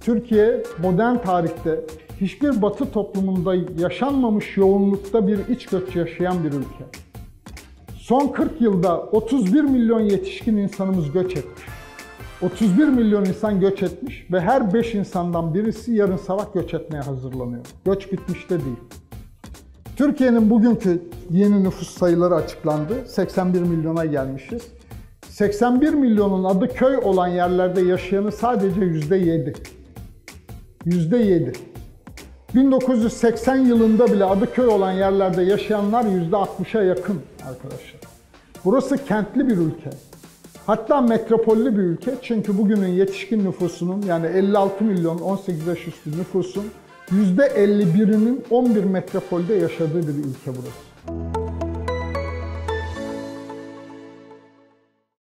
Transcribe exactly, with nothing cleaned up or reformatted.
Türkiye modern tarihte hiçbir Batı toplumunda yaşanmamış yoğunlukta bir iç göç yaşayan bir ülke. Son kırk yılda otuz bir milyon yetişkin insanımız göç etmiş. otuz bir milyon insan göç etmiş ve her beş insandan birisi yarın sabah göç etmeye hazırlanıyor. Göç bitmiş de değil. Türkiye'nin bugünkü yeni nüfus sayıları açıklandı. seksen bir milyona gelmişiz. seksen bir milyonun adı köy olan yerlerde yaşayanı sadece yüzde yedi. yüzde yedi. bin dokuz yüz seksen yılında bile adı köy olan yerlerde yaşayanlar yüzde altmışa yakın arkadaşlar. Burası kentli bir ülke. Hatta metropollü bir ülke, çünkü bugünün yetişkin nüfusunun, yani elli altı milyon on sekiz yaş üstü nüfusun yüzde elli birinin on bir metropolde yaşadığı bir ülke burası.